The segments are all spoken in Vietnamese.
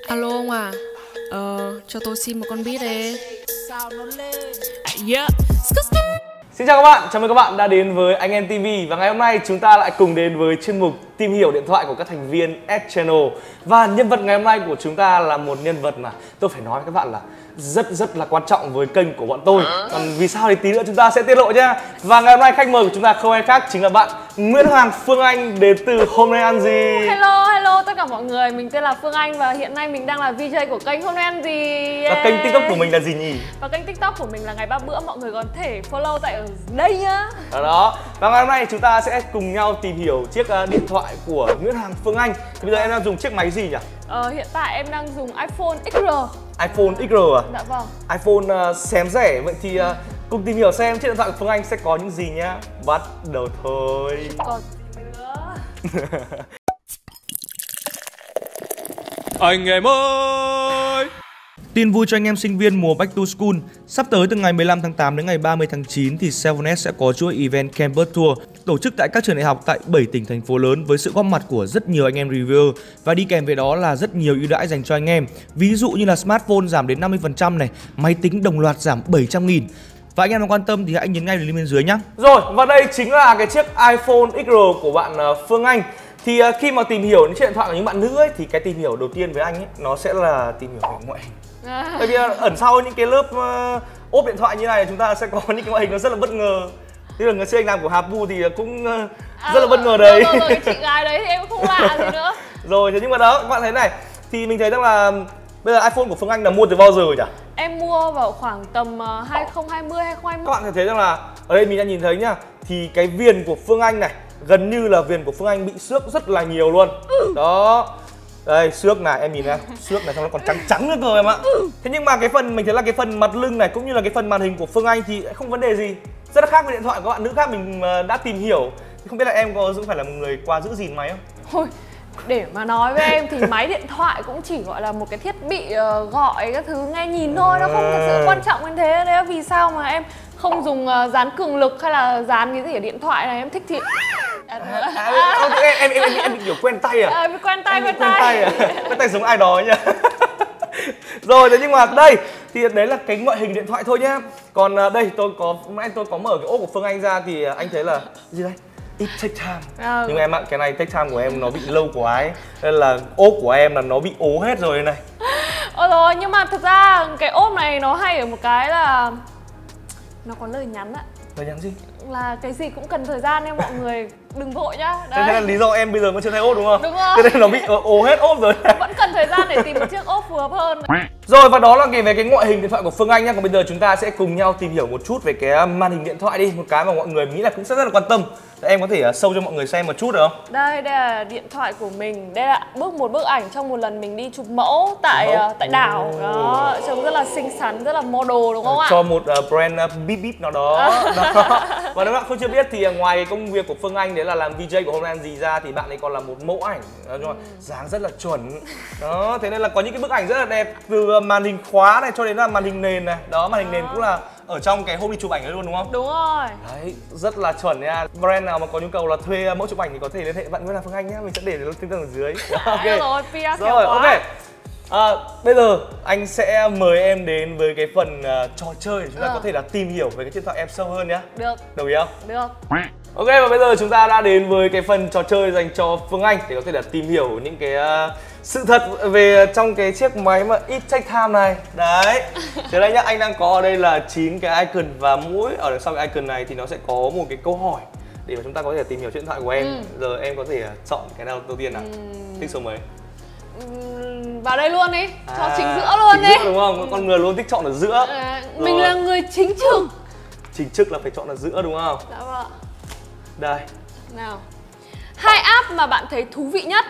Alo ông à, cho tôi xin một con beat đi. Sao nó lên? Yeah. Xin chào các bạn, chào mừng các bạn đã đến với Anh Em TV. Và ngày hôm nay chúng ta lại cùng đến với chuyên mục tìm hiểu điện thoại của các thành viên S Channel. Và nhân vật ngày hôm nay của chúng ta là một nhân vật mà tôi phải nói với các bạn là rất là quan trọng với kênh của bọn tôi. Còn vì sao thì tí nữa chúng ta sẽ tiết lộ nhá. Và ngày hôm nay khách mời của chúng ta không ai khác chính là bạn Nguyễn Hoàng Phương Anh đến từ Hôm Nay Ăn Gì. Hello tất cả mọi người, mình tên là Phương Anh và hiện nay mình đang là VJ của kênh Hôm Nay Ăn Gì. Và kênh TikTok của mình là gì nhỉ? Và kênh TikTok của mình là Ngày Ba Bữa, mọi người có thể follow tại ở đây nhá. Đó. Và ngày hôm nay chúng ta sẽ cùng nhau tìm hiểu chiếc điện thoại của Nguyễn Hoàng Phương Anh. Thì bây giờ em đang dùng chiếc máy gì nhỉ? Hiện tại em đang dùng iPhone XR. iPhone XR à? Dạ vâng. iPhone xém rẻ. Vậy thì cùng tìm hiểu xem chiếc điện thoại của Phương Anh sẽ có những gì nhá. Bắt đầu thôi. Còn gì nữa? Anh em ơi! Tin vui cho anh em sinh viên mùa Back to School. Sắp tới từ ngày 15 tháng 8 đến ngày 30 tháng 9 thì 7S sẽ có chuỗi event Campus Tour tổ chức tại các trường đại học tại 7 tỉnh thành phố lớn với sự góp mặt của rất nhiều anh em reviewer và đi kèm với đó là rất nhiều ưu đãi dành cho anh em. Ví dụ như là smartphone giảm đến 50% này, máy tính đồng loạt giảm 700.000. Và anh em nào quan tâm thì hãy nhấn ngay vào link bên dưới nhé. Rồi, và đây chính là cái chiếc iPhone XR của bạn Phương Anh. Thì khi mà tìm hiểu những chiếc điện thoại của những bạn nữ ấy, thì cái tìm hiểu đầu tiên với anh ấy nó sẽ là tìm hiểu về ngoại hình. Bởi vì ẩn sau những cái lớp ốp điện thoại như này chúng ta sẽ có những cái ngoại hình nó rất là bất ngờ. Như là ngày xưa anh làm của Hapu thì cũng rất là bất ngờ đấy. Rồi, cái chị gái đấy thì em cũng không lạ gì nữa. Rồi, thế nhưng mà đó, các bạn thấy này, thì mình thấy rằng là bây giờ iPhone của Phương Anh là mua từ bao giờ rồi nhỉ? Em mua vào khoảng tầm 2020, 2021. Các bạn thấy rằng là ở đây mình đã nhìn thấy nhá, thì cái viền của Phương Anh này gần như là viền của Phương Anh bị xước rất là nhiều luôn. Đó. Đây, xước này, em nhìn này, xước này xong nó còn trắng trắng nữa cơ em ạ. Thế nhưng mà cái phần mình thấy là cái phần mặt lưng này cũng như là cái phần màn hình của Phương Anh thì không vấn đề gì. Rất là khác với điện thoại của các bạn nữ khác mình đã tìm hiểu. Không biết là em có phải là một người qua giữ gìn máy không? Thôi, để mà nói với em thì máy điện thoại cũng chỉ gọi là một cái thiết bị gọi các thứ nghe nhìn thôi, nó không thật sự quan trọng như thế. Đấy vì sao mà em không dùng dán cường lực hay là dán cái gì ở điện thoại này, em thích thì em bị kiểu quen tay à? Quen tay à? Quen tay giống ai đó nhá. Rồi, thế nhưng mà đây thì đấy là cái ngoại hình điện thoại thôi nhá. Còn đây tôi có mở cái ốp của Phương Anh ra thì anh thấy là gì đây? It take time. Nhưng em ạ, cái này take time của em nó bị lâu quá ấy. Nên là ốp của em là nó bị ố hết rồi đây này. Rồi, nhưng mà thực ra cái ốp này nó hay ở một cái là nó có lời nhắn ạ. Lời nhắn gì? Là cái gì cũng cần thời gian nên mọi người đừng vội nhá. Đấy. Thế là lý do em bây giờ vẫn chưa thấy ốp đúng không? Đúng rồi. Thế nên nó bị ố hết ốp rồi. Vẫn cần thời gian để tìm một chiếc ốp phù hợp hơn. Rồi, và đó là về cái ngoại hình điện thoại của Phương Anh nhá. Còn bây giờ chúng ta sẽ cùng nhau tìm hiểu một chút về cái màn hình điện thoại đi. Một cái mà mọi người nghĩ là cũng rất là quan tâm. Em có thể show cho mọi người xem một chút được không? Đây là điện thoại của mình. Đây là một bức ảnh trong một lần mình đi chụp mẫu tại đảo. Đó, trông rất là xinh xắn, rất là model đúng không ạ? Cho một brand bip bip nào đó. Và nếu bạn không chưa biết thì ngoài cái công việc của Phương Anh đấy là làm VJ của Hôm Nay Ăn Gì ra thì bạn ấy còn là một mẫu ảnh. Dáng rất là chuẩn. Đó, thế nên là có những cái bức ảnh rất là đẹp từ màn hình khóa này cho đến là màn hình nền này. Đó, màn hình nền cũng là ở trong cái hôm đi chụp ảnh đấy luôn đúng không? Đúng rồi. Đấy, rất là chuẩn nha. Brand nào mà có nhu cầu là thuê mẫu chụp ảnh thì có thể liên hệ bạn Nguyễn Hoàng Phương Anh nhé. Mình sẽ để tin tưởng ở dưới. Ok. Rồi, ok. Bây giờ anh sẽ mời em đến với cái phần trò chơi để chúng ta có thể là tìm hiểu về cái điện thoại em sâu hơn nhá. Được. Đồng ý không? Được. Ok, và bây giờ chúng ta đã đến với cái phần trò chơi dành cho Phương Anh để có thể là tìm hiểu những cái sự thật về trong cái chiếc máy mà It Take Time này. Đấy. Thế đây nhá, anh đang có ở đây là 9 cái icon và mỗi ở đằng sau cái icon này thì nó sẽ có một cái câu hỏi để mà chúng ta có thể tìm hiểu điện thoại của em. Giờ em có thể chọn cái nào đầu tiên nào? Thích số mấy? Vào đây luôn đi, cho chính giữa luôn đi. Đúng không? Con người luôn thích chọn ở giữa. Mình là người chính trực. Chính trực là phải chọn ở giữa đúng không? Dạ vâng. Đây. Nào. 2 app mà bạn thấy thú vị nhất.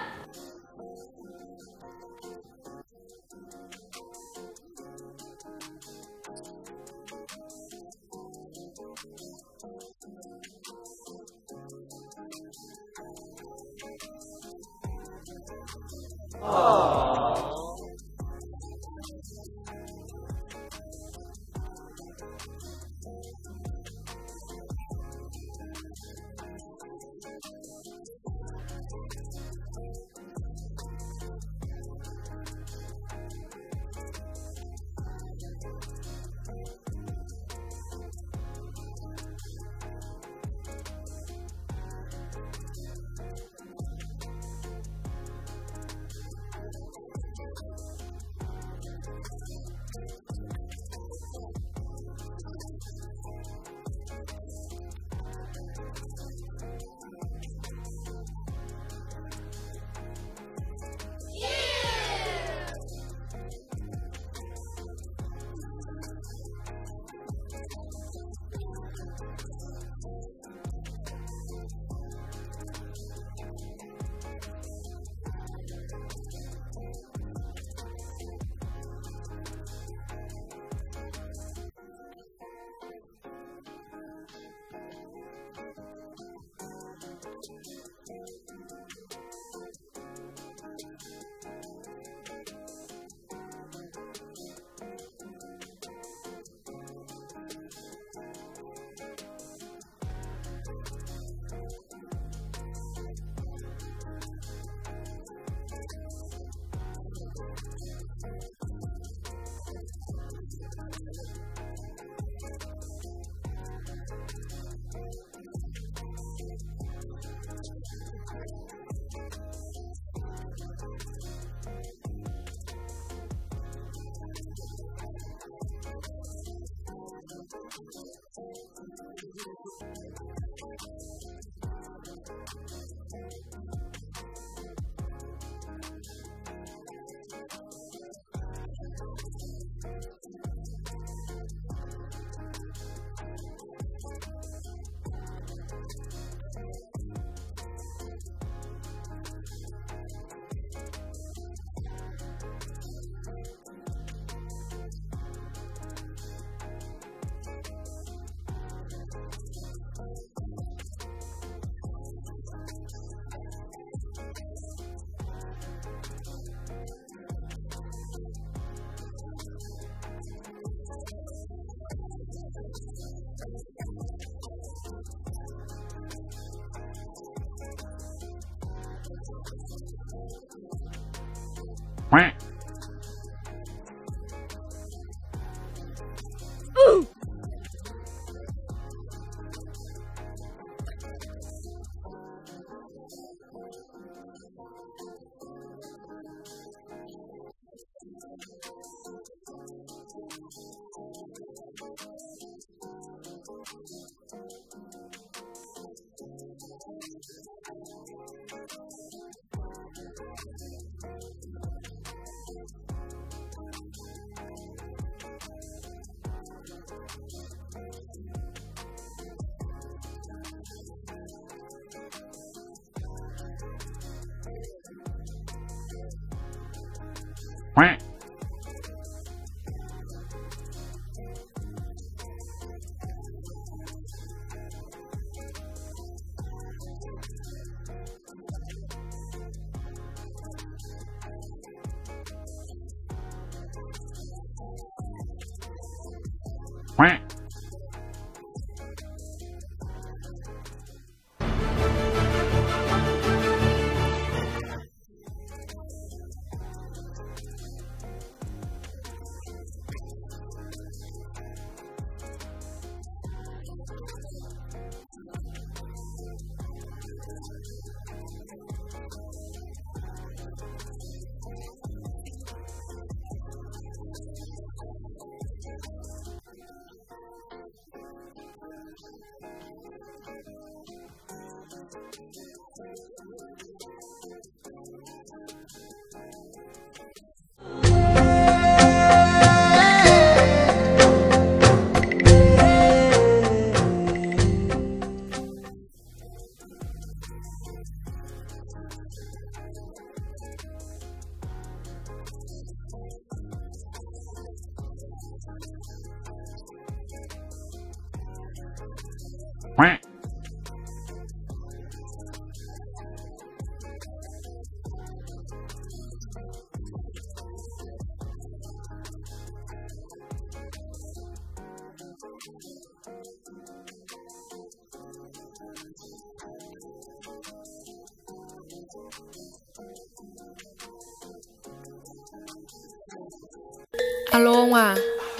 Alo ông à,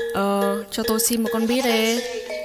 cho tôi xin một con beat đi.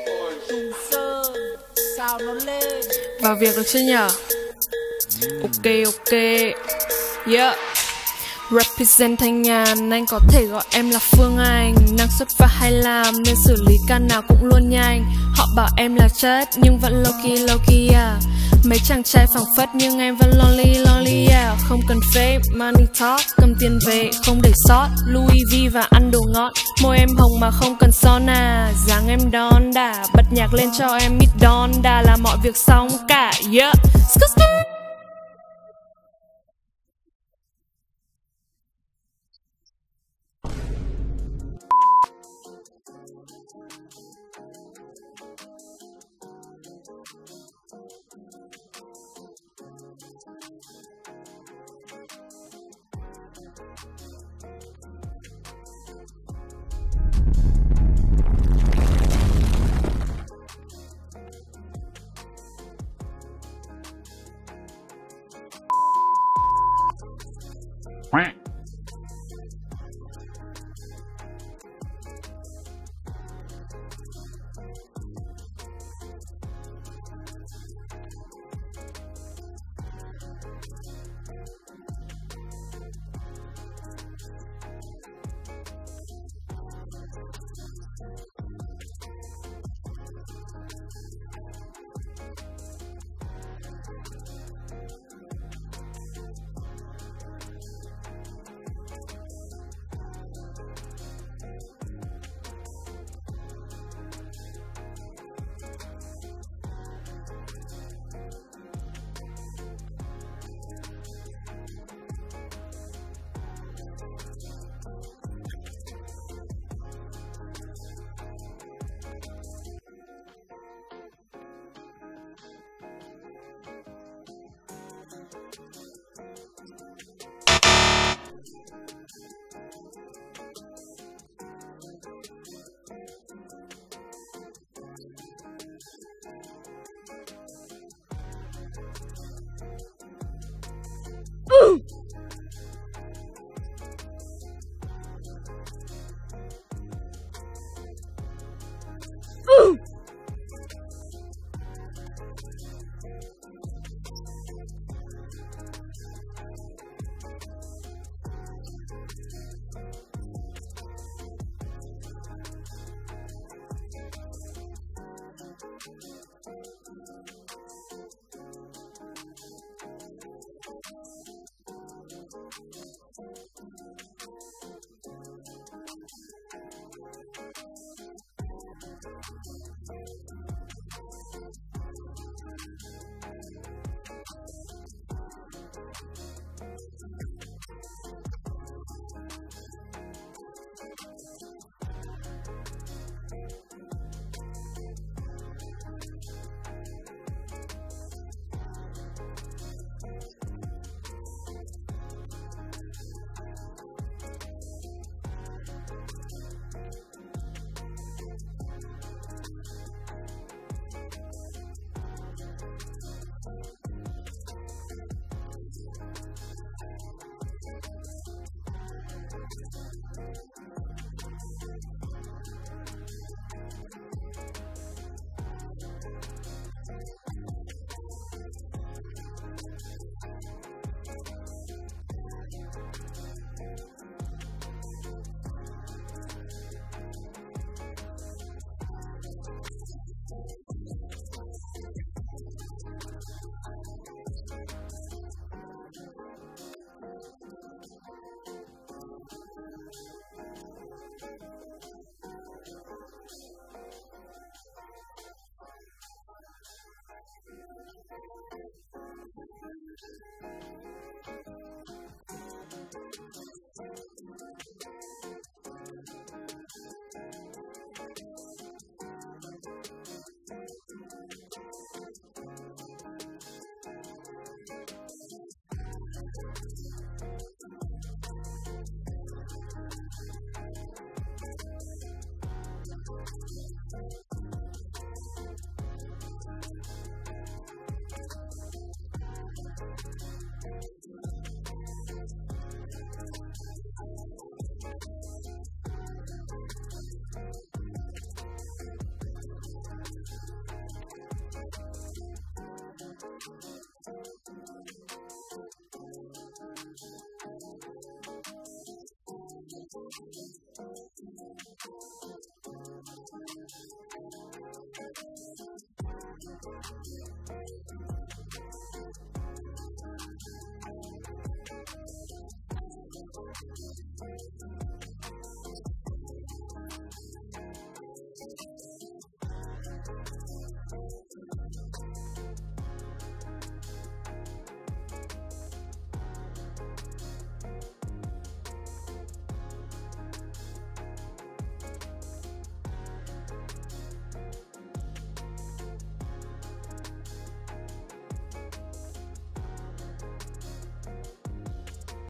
Vào việc được chưa nhở? Ok. Yeah. Represent Thanh Nhàn, anh có thể gọi em là Phương Anh. Năng suất và hay làm nên xử lý ca nào cũng luôn nhanh. Họ bảo em là chất nhưng vẫn low key yeah. Mấy chàng trai phảng phất nhưng em vẫn lonely yeah. Không cần fame, money talk, cầm tiền về không để sót. Louis V và ăn đồ ngọt, môi em hồng mà không cần son à. Dáng em đon đả, bật nhạc lên cho em ít đon đà là mọi việc xong cả yeah.